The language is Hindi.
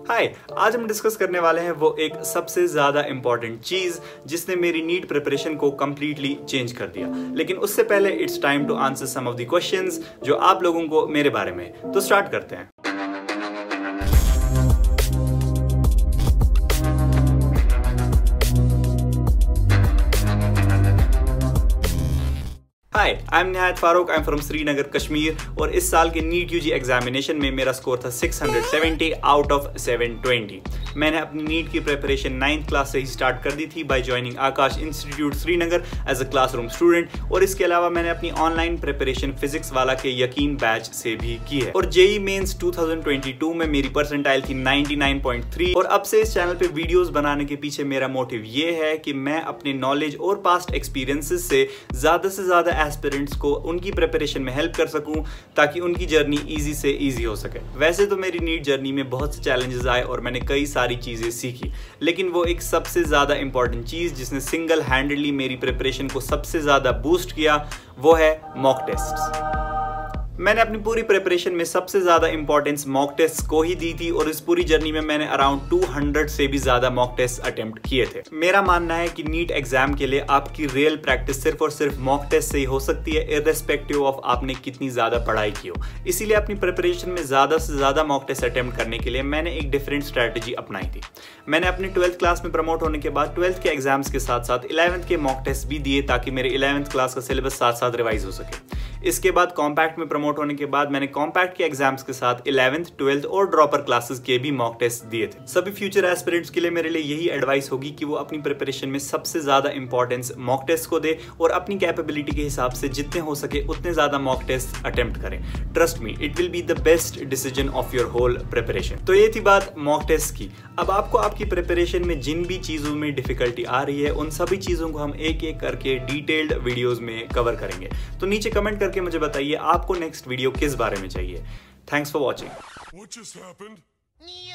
हाय, आज हम डिस्कस करने वाले हैं वो एक सबसे ज़्यादा इम्पॉर्टेंट चीज़ जिसने मेरी नीट प्रिपरेशन को कम्प्लीटली चेंज कर दिया। लेकिन उससे पहले it's time to answer some of the questions जो आप लोगों को मेरे बारे में। तो स्टार्ट करते हैं। हाय, I am Nihayat Farooq, I am from Srinagar Kashmir और इस साल के नीट यूजी एग्जामिनेशन में मेरा स्कोर था 670 आउट ऑफ 720। मैंने अपनी नीट की प्रिपरेशन 9th क्लास से ही स्टार्ट कर दी थी by joining Aakash Institute Srinagar as a classroom student, और इसके अलावा मैंने अपनी ऑनलाइन प्रिपरेशन फिजिक्स वाला के यकीन बैच से भी की है। और जेई मेंस 2022 में मेरी परसेंटाइल थी 99.3। और अब से इस चैनल पे वीडियोस बनाने के पीछे मेरा मोटिव ये है कि मैं अपने नॉलेज और पास्ट एक्सपीरियंसेस से ज्यादा एस्पिरेंट्स को उनकी प्रिपरेशन में हेल्प कर सकूं ताकि उनकी जर्नी इजी से इजी हो सके। वैसे तो मेरी नीट जर्नी में बहुत से चैलेंजेस आए और मैंने कई सारी चीजें सीखी, लेकिन वो एक सबसे ज्यादा इंपॉर्टेंट चीज जिसने सिंगल हैंडेडली मेरी प्रिपरेशन को सबसे ज्यादा बूस्ट किया वो है मॉक टेस्ट्स। मैंने अपनी पूरी प्रिपरेशन में सबसे ज्यादा इंपॉर्टेंस मॉक टेस्ट को ही दी थी और इस पूरी जर्नी में मैंने अराउंड 200 से भी ज्यादा मॉक टेस्ट अटेम्प्ट किए थे। मेरा मानना है कि नीट एग्जाम के लिए आपकी रियल प्रैक्टिस सिर्फ और सिर्फ मॉक टेस्ट से ही हो सकती है, इर्रेस्पेक्टिव ऑफ आपने कितनी ज्यादा पढ़ाई की हो। इसीलिए अपनी प्रिपरेशन में ज्यादा से ज्यादा मॉक टेस्ट अटेम्प्ट करने के लिए मैंने एक डिफरेंट स्ट्रेटेजी अपनाई थी। मैंने अपनी 12th क्लास में प्रमोट होने के बाद 12th के एग्जाम्स के साथ साथ 11th के मॉक टेस्ट भी दिए ताकि मेरे 11th क्लास का सिलेबस साथ साथ रिवाइज हो सके। इसके बाद कॉम्पैक्ट में प्रमोट होने के बाद मैंने कॉम्पैक्ट के एग्जाम्स के साथ 11th, 12th और ड्रॉपर क्लासेस के भी मॉक टेस्ट दिए थे। सभी फ्यूचर एस्पिरेंट्स के लिए मेरे लिए यही एडवाइस होगी कि वो अपनी प्रिपरेशन में सबसे ज्यादा इंपॉर्टेंस मॉक टेस्ट को दे और अपनी कैपेबिलिटी के हिसाब से जितने हो सके उतने ज्यादा मॉक टेस्ट अटेम्प्ट करें। Trust me, it will be the best decision of your whole preparation. तो ये थी बात मॉक टेस्ट की। अब आपको आपकी प्रिपरेशन में जिन भी चीजों में डिफिकल्टी आ रही है उन सभी चीजों को हम एक एक करके डिटेल्ड वीडियोस में कवर करेंगे। तो नीचे कमेंट करके मुझे बताइए आपको नेक्स्ट वीडियो किस बारे में चाहिए। Thanks for watching.